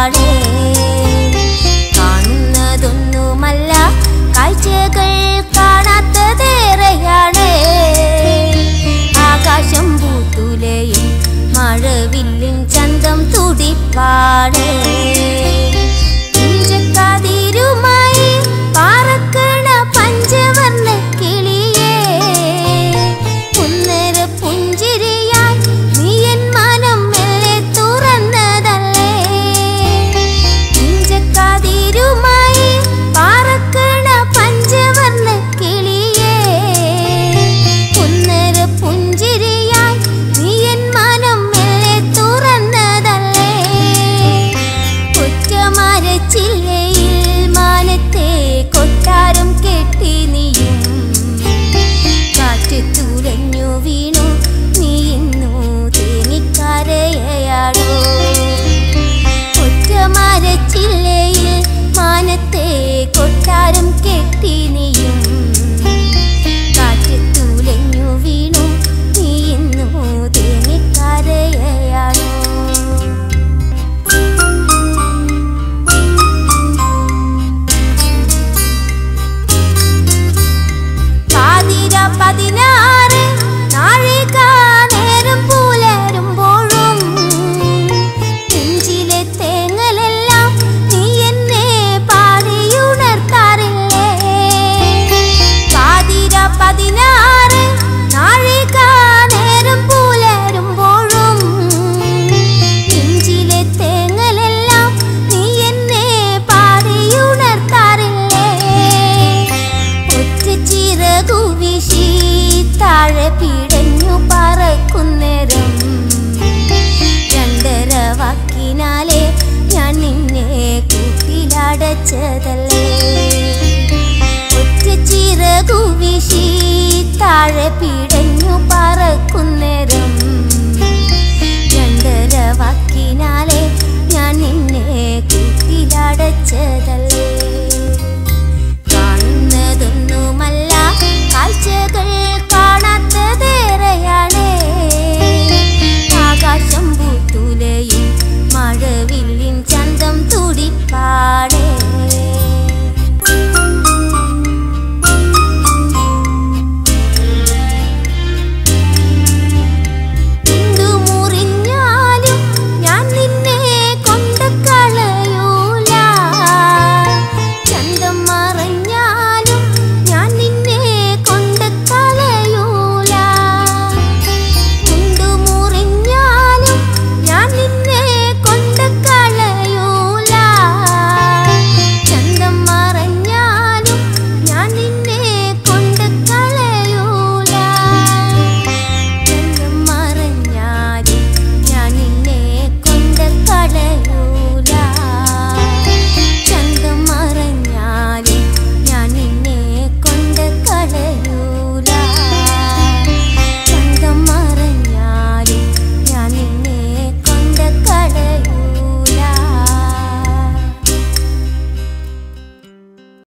പാടേ കാണുന്നതൊന്നുമല്ല കാഴ്ചകൾ കാണാത്തതേറെയാണ് ആകാശം പൂത്തുലയും മഴവില്ലിൻ ചന്തം തുടിപ്പാടേ ഇഞ്ചക്കാതിരുമായി പാറക്കണ പഞ്ചവർണ്ണ കിളിയേ പുന്നര പുഞ്ചിരിയായി നീ എൻ മനം മെല്ലെ തുറന്നതല്ലേ ഇഞ്ചക്കാതിരുമായി പാറക്കണ പഞ്ചവർണ്ണ കിളിയേ പുന്നര പുഞ്ചിരിയായി നീ എൻ മനം മെല്ലെ തുറന്നതല്ലേ ഒറ്റമരച്ചില്ലയിൽ മാനത്തെ കൊട്ടാരം കെട്ടി നീയും കാറ്റ് തുലഞ്ഞു വീണു നീ ഇന്നു തേനിക്കരയാടോ ഒറ്റമരച്ചില്ലയിൽ മാനത്തെ കൊട്ടാരം കെട്ടി നീയും കാറ്റ് തുലഞ്ഞു വീണു നീ ഇന്നു തേനിക്കരയാടോ പാതിര 16 നാഴിക നേരം പുലരുമ്പോഴും നെഞ്ചിലെ തേങ്ങലെല്ലാം നീ എന്നെ പാടിയുണർത്താറില്ലേ പാതിര 16 നാഴിക നേരം പുലരുമ്പോഴും നെഞ്ചിലെ തേങ്ങലെല്ലാം നീ എന്നെ പാടിയുണർത്താറില്ലേ ഒറ്റ ചിറകു വീശി താഴെ പിടഞ്ഞു പറക്കുന്നേരം രണ്ടര വാക്കിനാലെ ഞാൻ നിന്നെ കൂട്ടിലടച്ചതല്ല